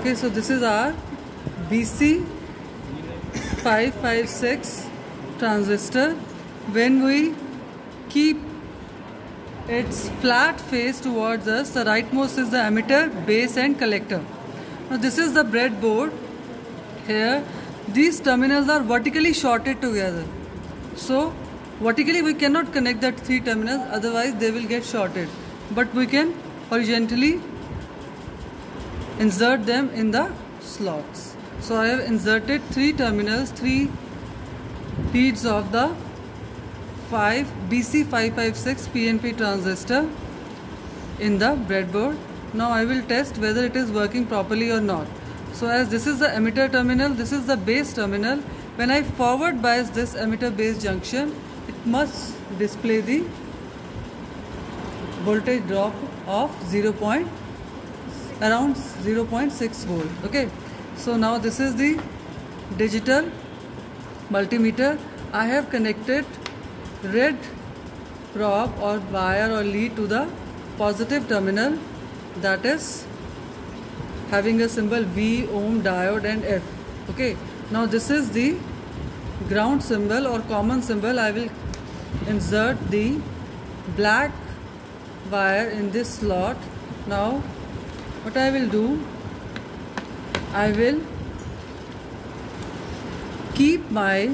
Okay, so this is our BC556 transistor. When we keep its flat face towards us, the rightmost is the emitter, base and collector. Now this is the breadboard. Here these terminals are vertically shorted together. So vertically we cannot connect that three terminals, otherwise they will get shorted. But we can horizontally insert them in the slots. So I have inserted three terminals, three leads of the BC556 PNP transistor in the breadboard. Now I will test whether it is working properly or not. So as this is the emitter terminal, this is the base terminal. When I forward bias this emitter base junction, it must display the voltage drop of around 0.6 volt. Okay, so now this is the digital multimeter. I have connected red probe or wire or lead to the positive terminal, that is having a symbol V, ohm, diode and F. Okay, now this is the ground symbol or common symbol. I will insert the black wire in this slot. Now what I will do, I will keep my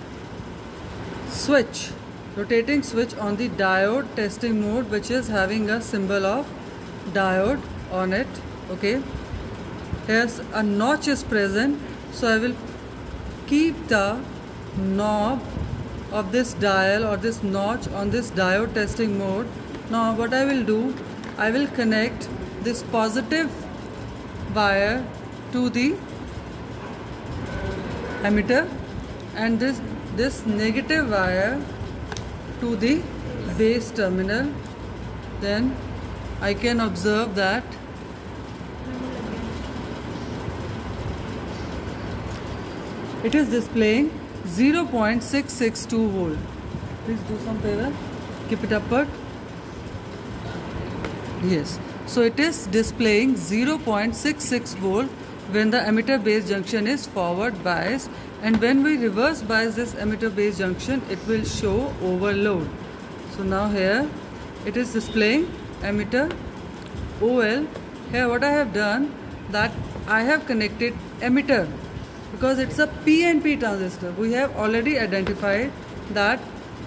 switch, rotating switch, on the diode testing mode, which is having a symbol of diode on it. Okay, here's a notch is present, so I will keep the knob of this dial or this notch on this diode testing mode. Now what I will do, I will connect this positive wire to the emitter and this negative wire to the base terminal. Then I can observe that it is displaying 0.662 volt. Please do some favor, keep it upward. Yes, so it is displaying 0.66 volt when the emitter base junction is forward biased, and when we reverse bias this emitter base junction, it will show overload. So now here it is displaying emitter OL. Here what I have done, that I have connected emitter because it's a PNP transistor. We have already identified that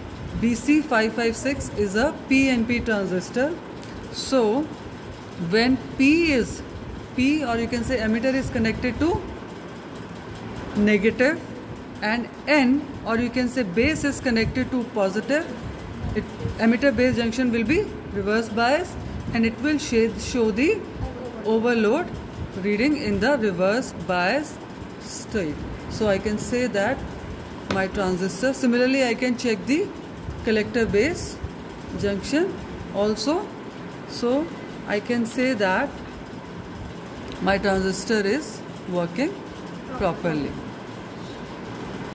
BC556 is a PNP transistor. So when P or you can say emitter is connected to negative and N or you can say base is connected to positive, emitter base junction will be reverse bias and it will show the overload reading in the reverse bias state. So I can say that my transistor, similarly I can check the collector base junction also. So I can say that my transistor is working properly.